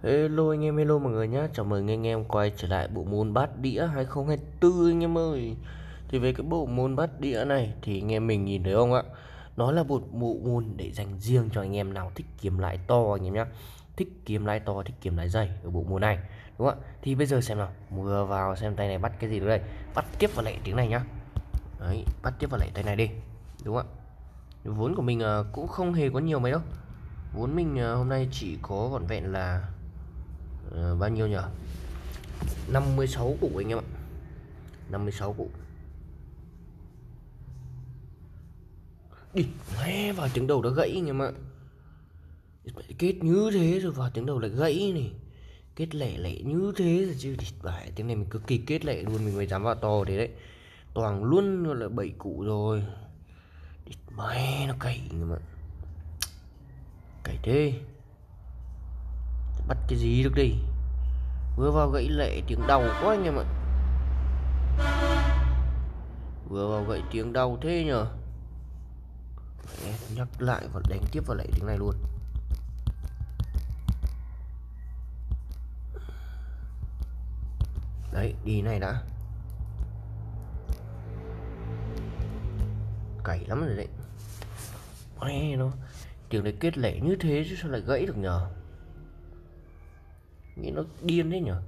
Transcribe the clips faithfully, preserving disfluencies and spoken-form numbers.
Hello anh em, hello mọi người nhé. Chào mừng anh em quay trở lại bộ môn bát đĩa hai không hai tư anh em ơi. Thì về cái bộ môn bát đĩa này thì anh em mình nhìn thấy không ạ? Nó là một bộ môn để dành riêng cho anh em nào thích kiếm lãi to anh em nhé. Thích kiếm lãi to, thích kiếm lãi dày ở bộ môn này, đúng không ạ? Thì bây giờ xem nào, vừa vào xem tay này bắt cái gì nữa đây. Bắt tiếp vào lại tiếng này nhá. Đấy, bắt tiếp vào lại tay này đi, đúng không ạ? Vốn của mình uh, cũng không hề có nhiều mấy đâu. Vốn mình uh, hôm nay chỉ có vỏn vẹn là uh, bao nhiêu nhỉ? năm mươi sáu củ anh em ạ. năm mươi sáu củ. Đi, nghe vào tiếng đầu đã gãy anh em ạ. Kết như thế rồi vào tiếng đầu lại gãy này. Kết lẻ lẻ như thế rồi chứ. Bài tiếng này mình cực kỳ kết lẻ luôn, mình mới dám vào to thế đấy. Toàn luôn là bảy củ rồi. Mày nó cày anh em ạ. Cày thế. Bắt cái gì được đi. Vừa vào gãy lẻ tiếng đầu quá anh em ạ. Vừa vào gãy tiếng đầu thế nhờ. Nhắc lại và đánh tiếp vào lại tiếng này luôn. Đấy, đi này đã. Cày lắm rồi đấy. Mẹ nó, tiếng này kết lẻ như thế chứ sao lại gãy được nhờ. Nghĩ nó điên đấy nhờ.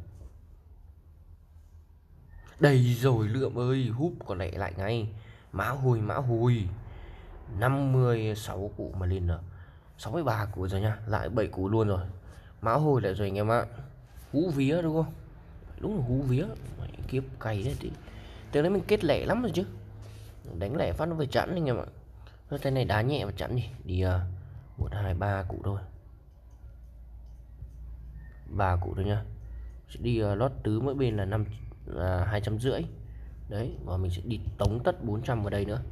Đây rồi Lượm ơi, húp còn lẻ lại ngay. Mã hồi mã hồi năm mươi sáu củ mà lên là sáu mươi ba củ rồi nha. Lại bảy củ luôn rồi. Mã hồi lại rồi anh em ạ. Hú vía đúng không? Đúng là hú vía. Mày kiếp cày đấy thì tiếng đấy mình kết lẻ lắm rồi chứ. Đánh lẻ phát nó phải chẵn anh em ạ. Thế này đá nhẹ và chẵn đi. Đi uh, một hai ba củ thôi. Ba củ thôi nhá. Sẽ đi uh, lót tứ mỗi bên là năm là hai trăm rưỡi. Đấy, và mình sẽ đi tống tất bốn trăm vào đây nữa.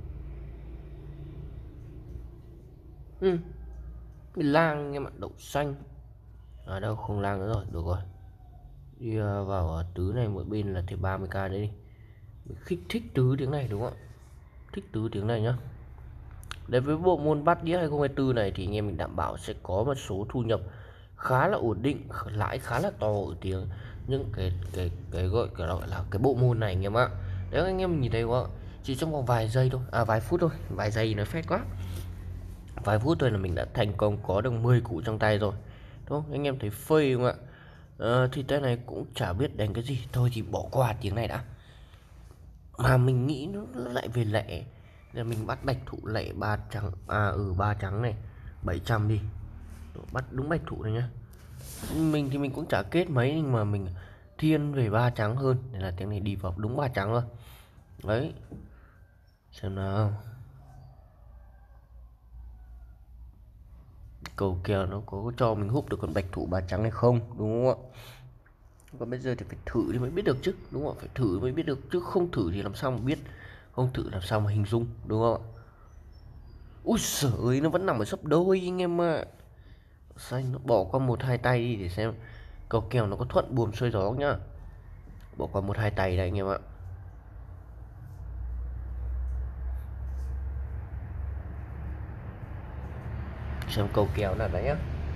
Ừ. Cái lang em ạ, đậu xanh. À đâu không lang nữa rồi, được rồi. Đi uh, vào uh, tứ này mỗi bên là thêm ba mươi k đấy đi. Mình thích thích tứ tiếng này đúng không ạ? Thích tứ tiếng này nhá. Đấy, với bộ môn bát đĩa hai không hai tư này thì anh em mình đảm bảo sẽ có một số thu nhập khá là ổn định, lãi khá là to ở tiếng những cái cái cái gọi cái gọi là cái bộ môn này anh em ạ. Đấy, anh em nhìn thấy không ạ? Chỉ trong vòng vài giây thôi, à vài phút thôi, vài giây nó phết quá. Vài phút thôi là mình đã thành công có được mười củ trong tay rồi. Đúng không? Anh em thấy phê không ạ? À, thì tay này cũng chả biết đánh cái gì, thôi thì bỏ qua tiếng này đã. Mà mình nghĩ nó lại về lẻ. Giờ mình bắt bạch thủ lẻ ba trắng, à ừ ba trắng này, bảy trăm đi. Bắt đúng bạch thủ này nhá. Mình thì mình cũng chả kết mấy nhưng mà mình thiên về ba trắng hơn, nên là tiếng này đi vào đúng ba trắng luôn. Đấy. Xem nào. Cầu kèo nó có cho mình húp được con bạch thủ ba trắng hay không, đúng không ạ? Còn bây giờ thì phải thử thì mới biết được chứ, đúng không ạ? Phải thử mới biết được chứ không thử thì làm sao mà biết. Không thử làm sao mà hình dung, đúng không ạ? Ui giời ơi, nó vẫn nằm ở sấp đôi anh em ạ. Xanh nó bỏ qua một hai tay đi để xem cầu kèo nó có thuận buồm xuôi gió nhá. Bỏ qua một hai tay đấy anh em ạ. Xem cầu kèo nào đấy nhá.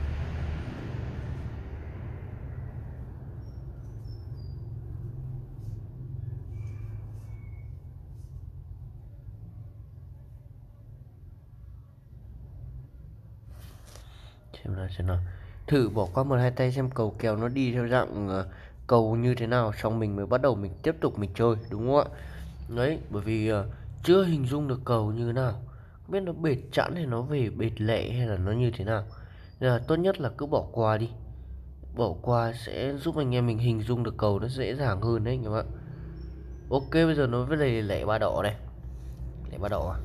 Xem nào xem nào. Thử bỏ qua một hai tay xem cầu kèo nó đi theo dạng uh, cầu như thế nào, xong mình mới bắt đầu mình tiếp tục mình chơi, đúng không ạ? Đấy, bởi vì uh, chưa hình dung được cầu như thế nào, không biết nó bệt chẵn hay nó về bệt lẹ hay là nó như thế nào, nên là tốt nhất là cứ bỏ qua đi. Bỏ qua sẽ giúp anh em mình hình dung được cầu nó dễ dàng hơn đấy anh em ạ. Ok, bây giờ nó với lại lẻ ba đỏ này. Lẻ ba đỏ à?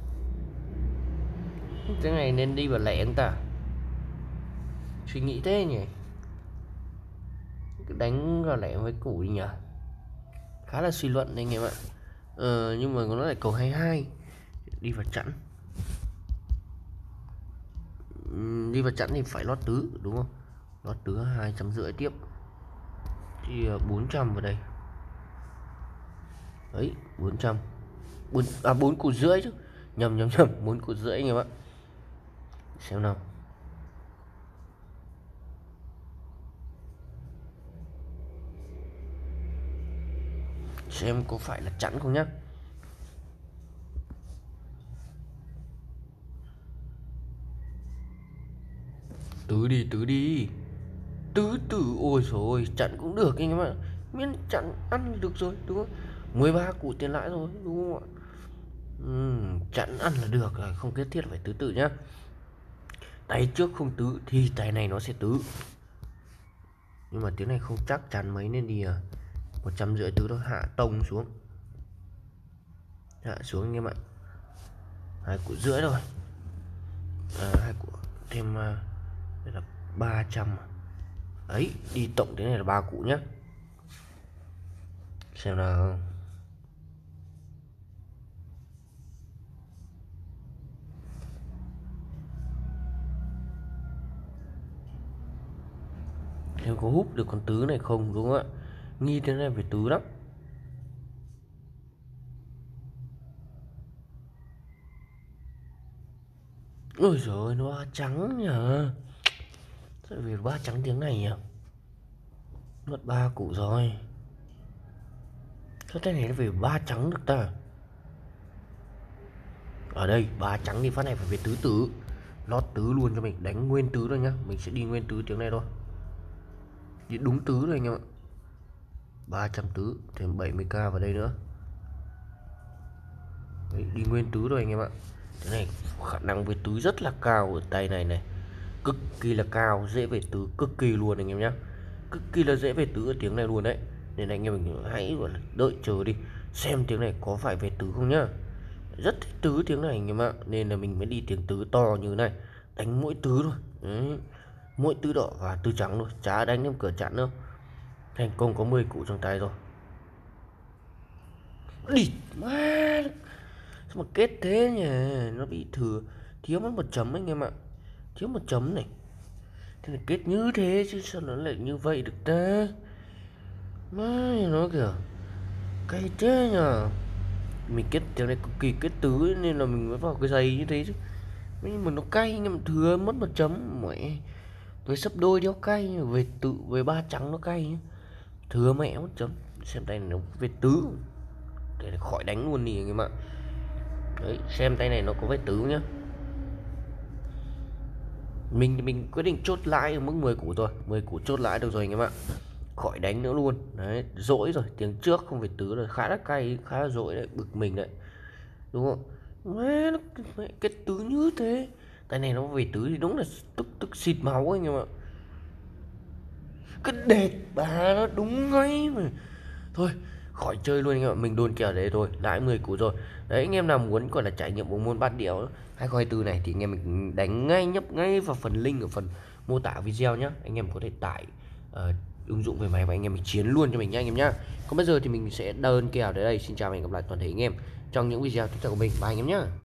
Cái này nên đi vào lẻ anh ta. Suy nghĩ thế nhỉ. Đánh vào lẻ với củ đi nhỉ. Khá là suy luận đấy anh em ạ. Ờ, nhưng mà nó lại cầu hai hai. Đi vào chẵn. Đi vào chẵn thì phải lót tứ đúng không? Lót tứ hai trăm rưỡi tiếp. Thì bốn trăm vào đây. Đấy, bốn trăm. bốn à bốn củ rưỡi chứ. Nhầm nhầm nhầm, bốn củ rưỡi anh em ạ. Xem nào. xem có phải là chẵn không nhá. Tứ đi, tứ đi, tứ tử. Ôi rồi chặn cũng được anh em ạ, miễn chặn ăn được rồi đúng không? Mười ba củ tiền lãi rồi đúng không ạ? Ừm, chặn ăn là được rồi, không nhất thiết phải tứ tự nhá. Tay trước không tứ thì tay này nó sẽ tứ, nhưng mà tiếng này không chắc chắn mấy nên đi à một trăm rưỡi tứ thôi. Hạ tông xuống, hạ xuống anh em ạ. Hai củ rưỡi rồi, à, hai củ thêm uh, đây là ba trăm ấy, đi tổng thế này là ba củ nhá. Xem nào. Em có húp được con tứ này không đúng không ạ? Nghi thế này phải tứ lắm. Ôi giời, nó ba trắng nhờ. Sao về ba trắng tiếng này nhỉ? Mất ba củ rồi. Sao cái này nó về ba trắng được ta? Ở đây ba trắng đi, phát này phải về tứ tứ. Lót tứ luôn cho mình, đánh nguyên tứ rồi nhá. Mình sẽ đi nguyên tứ tiếng này thôi. Đi đúng tứ rồi anh em ạ. ba trăm tứ, thêm bảy mươi k vào đây nữa. Đấy, đi nguyên tứ rồi anh em ạ. Cái này khả năng về tứ rất là cao ở tay này này. Cực kỳ là cao, dễ về tứ cực kỳ luôn anh em nhá. Cực kỳ là dễ về tứ ở tiếng này luôn đấy. Nên anh em mình hãy gọi là đợi chờ đi, xem tiếng này có phải về tứ không nhá. Rất thích tứ tiếng này anh em ạ, nên là mình mới đi tiếng tứ to như này. Đánh mỗi tứ thôi đấy. Mỗi tứ đỏ và tứ trắng thôi, chả đánh thêm cửa chặn nữa. Thành công có mười củ trong tay rồi. Đi má, sao mà kết thế nhỉ? Nó bị thừa, thiếu mất một chấm anh em ạ. Thiếu một chấm này. Thế là kết như thế chứ sao nó lại như vậy được ta? Má nó kìa, cay thế nhờ. Mình kết tiếng này cực kỳ kết tứ ấy, nên là mình mới vào cái giày như thế chứ. Nhưng mà nó cay nhưng mà thừa mất một chấm mẹ. Với sấp đôi đéo cay, về tự về ba trắng nó cay nhá. Thừa mẹ mất chấm. Xem tay này nó về tứ để khỏi đánh luôn đi anh em ạ. Đấy, xem tay này nó có về tứ nhá. Mình mình quyết định chốt lãi ở mức mười củ rồi, mười củ chốt lãi được rồi anh em ạ. Khỏi đánh nữa luôn. Đấy, dỗi rồi, tiếng trước không phải tứ rồi, khá là cay, khá là dỗi đấy, bực mình đấy. Đúng không? Mẹ nó cái tứ như thế. Tay này nó về tứ thì đúng là tức tức xịt máu anh em ạ. Cái đệt bà nó đúng ngay mà. Thôi khỏi chơi luôn anh em ạ, mình đôn kèo đấy thôi, lãi mười củ rồi. Đấy, anh em nào muốn gọi là trải nghiệm bộ môn bát đĩa hai không hai tư này thì anh em mình đánh ngay, nhấp ngay vào phần link ở phần mô tả video nhá. Anh em có thể tải uh, ứng dụng về máy và anh em mình chiến luôn cho mình nhá anh em nhá. Còn bây giờ thì mình sẽ đơn kèo đến đây. Xin chào và hẹn gặp lại toàn thể anh em trong những video tiếp theo của mình. Bye anh em nhá.